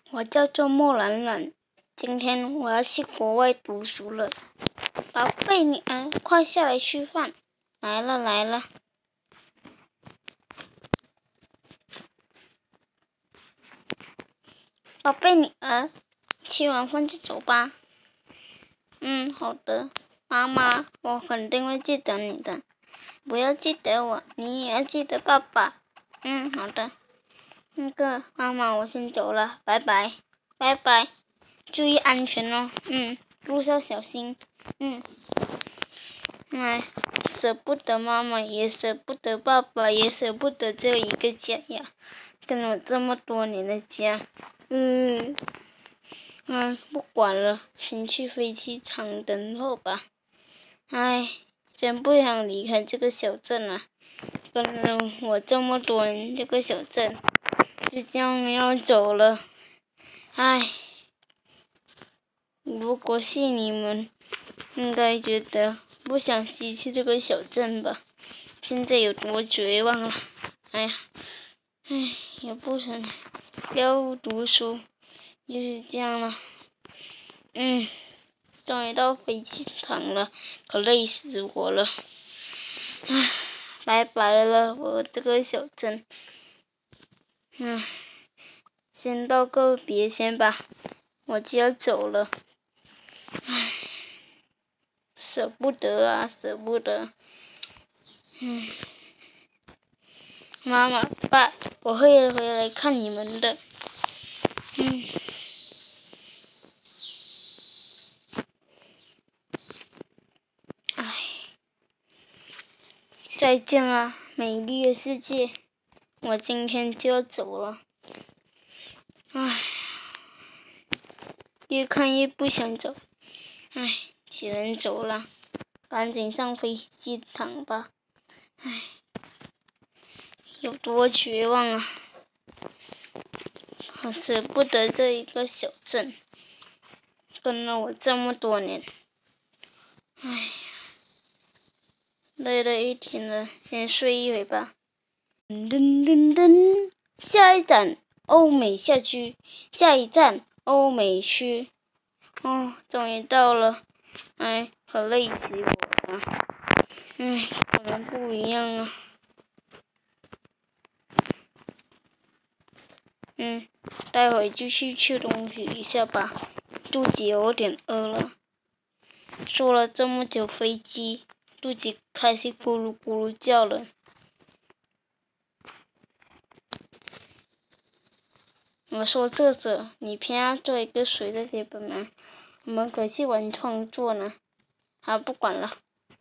我叫做莫兰兰，今天我要去国外读书了。宝贝女儿，快下来吃饭！来了来了。宝贝女儿，吃完饭就走吧。好的，妈妈，我肯定会记得你的。不要记得我，你也要记得爸爸。好的。妈妈，我先走了，拜拜，拜拜，注意安全哦。路上小心。舍不得妈妈，也舍不得爸爸，也舍不得这一个家呀，跟了我这么多年的家。不管了，先去飞机场等候吧。真不想离开这个小镇啊，跟了我这么多年这个小镇，就这样要走了。如果是你们，应该觉得不想失去这个小镇吧？现在有多绝望了！也不想要读书，就是这样了。终于到飞机场了，可累死我了。拜拜了，我这个小镇。先道个别先吧，我就要走了。舍不得啊，舍不得。妈妈、爸，我会回来看你们的。再见啊，美丽的世界！我今天就要走了。越看越不想走。只能走了，赶紧上飞机场吧。有多绝望啊！我舍不得这一个小镇，跟了我这么多年。累了一天了，先睡一会吧。下一站欧美校区，下一站欧美区。终于到了。可累死我了。我们不一样啊。待会就去吃东西一下吧，肚子有点饿了。坐了这么久飞机，肚子开始咕噜咕噜叫了。我说这个，你偏要做一个谁的剧本吗？我们可是玩创作呢。好，不管了。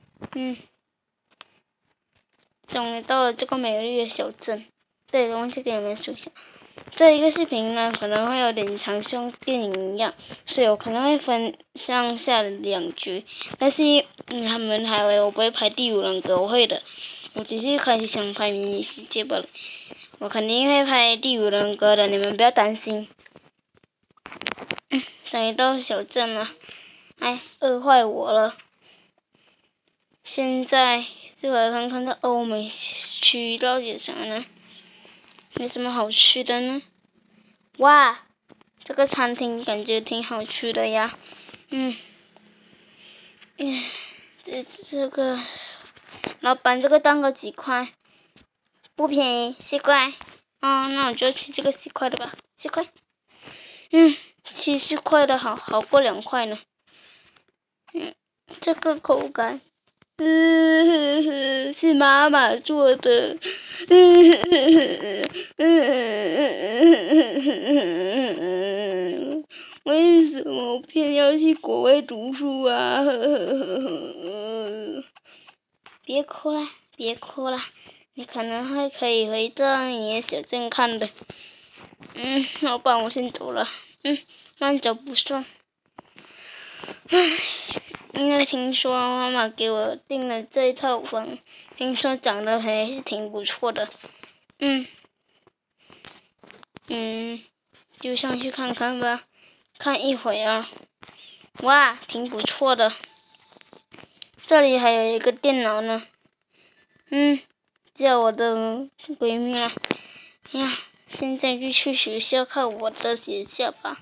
终于到了这个美丽的小镇。对，忘记给你们说一下。这一个视频呢，可能会有点长，像电影一样，所以我可能会分上下两集。但是他们还以为我不会拍第五人格，我会的。我只是开始想拍迷你世界罢了。我肯定会拍第五人格的，你们不要担心。终于到小镇了，饿坏我了。现在就来看看这欧美区到底有啥呢？有什么好吃的呢？哇，这个餐厅感觉挺好吃的呀。这个老板，这个蛋糕几块？不便宜，4块。那我就吃这个4块的吧，4块。吃4块的好过2块呢。这个口感。是妈妈做的。为什么我偏要去国外读书啊？别哭了，别哭了，你可能会可以回到你的小镇看的。老板，我先走了。慢走不送。因为听说妈妈给我订了这一套房，听说长得还是挺不错的。就上去看看吧，看一会儿啊。哇，挺不错的。这里还有一个电脑呢。叫我的闺蜜了。 现在就去学校看我的学校吧。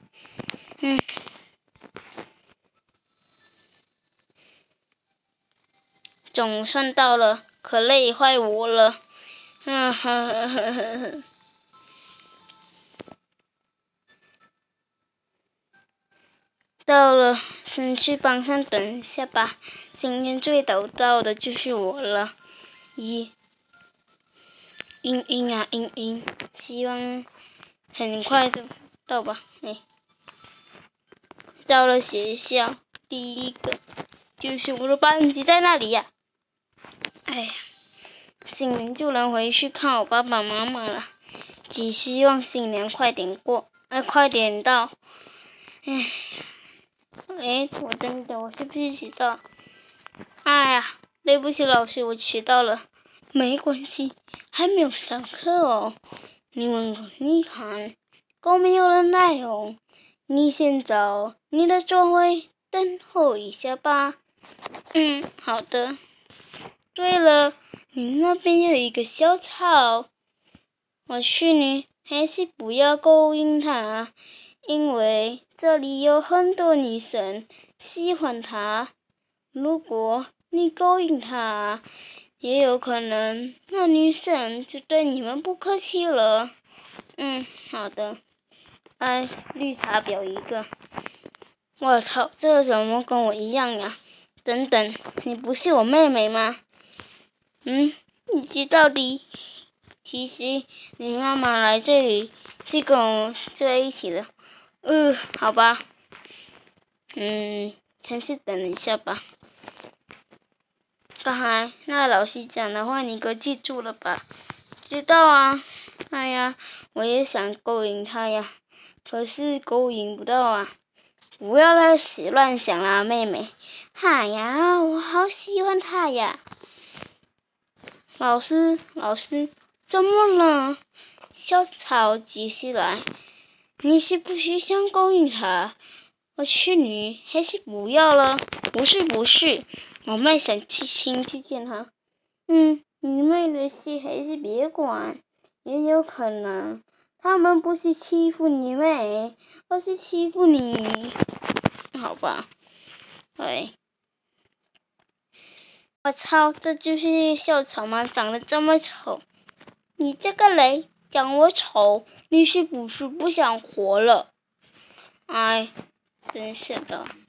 总算到了，可累坏我了。到了，先去班上等一下吧。今天最早到的就是我了。英英，希望很快就到吧。到了学校，第一个就是我的班级在那里呀。新年就能回去看我爸爸妈妈了。只希望新年快点过，快点到。我等等，我是不是迟到？对不起老师，我迟到了。没关系，还没有上课哦。你看，都没有人来哦。你先找你的座位等候一下吧。好的。对了，你那边有一个小草，我劝你还是不要勾引它，因为这里有很多女生喜欢它。如果你勾引它，也有可能那女生就对你们不客气了。好的。绿茶婊一个。我操，这怎么跟我一样呀？等等，你不是我妹妹吗？你知道的。其实你妈妈来这里是跟我在一起的。好吧。还是等一下吧。刚才那老师讲的话，你可记住了吧？知道啊。我也想勾引他呀，可是勾引不到啊。不要乱想啦，妹妹。我好喜欢他呀。老师，怎么了？小草继续来。你是不是想勾引他？我劝你还是不要了。不是，我妹想亲去见他。你妹的事还是别管，也有可能他们不是欺负你妹，而是欺负你。好吧。我操，这就是校草吗？长得这么丑！你这个雷，讲我丑，你是不是不想活了？真是的。